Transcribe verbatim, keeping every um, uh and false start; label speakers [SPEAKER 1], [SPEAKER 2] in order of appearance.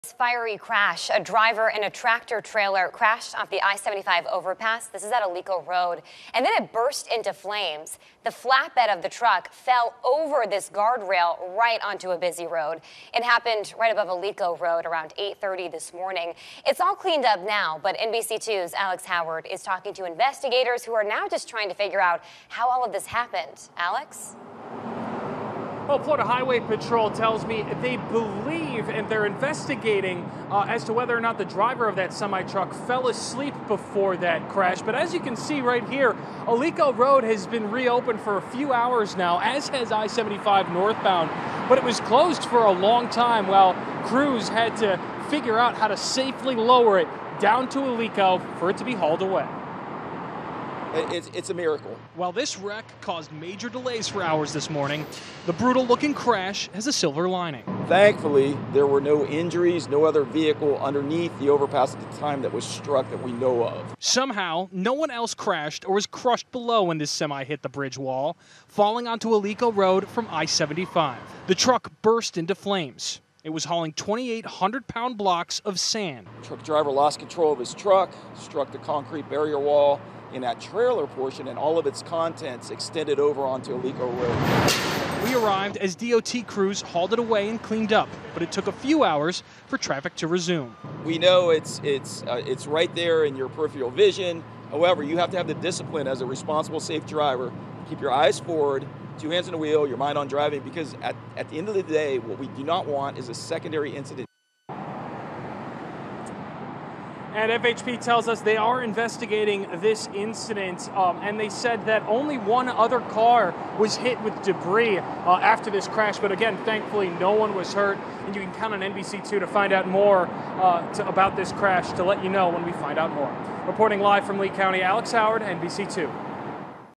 [SPEAKER 1] Fiery crash. A driver in a tractor trailer crashed off the I seventy-five overpass. This is at Alico Road, and then it burst into flames. The flatbed of the truck fell over this guardrail right onto a busy road. It happened right above Alico Road around eight thirty this morning. It's all cleaned up now, but N B C two's Alex Howard is talking to investigators who are now just trying to figure out how all of this happened. Alex?
[SPEAKER 2] Well, Florida Highway Patrol tells me they believe and they're investigating uh, as to whether or not the driver of that semi-truck fell asleep before that crash. But as you can see right here, Alico Road has been reopened for a few hours now, as has I seventy-five northbound. But it was closed for a long time while crews had to figure out how to safely lower it down to Alico for it to be hauled away.
[SPEAKER 3] It's, it's a miracle.
[SPEAKER 2] While this wreck caused major delays for hours this morning, the brutal-looking crash has a silver lining.
[SPEAKER 3] Thankfully, there were no injuries, no other vehicle underneath the overpass at the time that was struck that we know of.
[SPEAKER 2] Somehow, no one else crashed or was crushed below when this semi hit the bridge wall, falling onto Alico Road from I seventy-five. The truck burst into flames. It was hauling twenty-eight hundred pound blocks of sand.
[SPEAKER 3] The truck driver lost control of his truck, struck the concrete barrier wall in that trailer portion, and all of its contents extended over onto Alico Road.
[SPEAKER 2] We arrived as D O T crews hauled it away and cleaned up, but it took a few hours for traffic to resume.
[SPEAKER 3] We know it's it's uh, it's right there in your peripheral vision. However, you have to have the discipline as a responsible, safe driver. Keep your eyes forward, two hands on the wheel, your mind on driving, because at, at the end of the day, what we do not want is a secondary incident.
[SPEAKER 2] And F H P tells us they are investigating this incident, um, and they said that only one other car was hit with debris uh, after this crash. But again, thankfully, no one was hurt. And you can count on N B C two to find out more uh, to, about this crash, to let you know when we find out more. Reporting live from Lee County, Alex Howard, N B C two.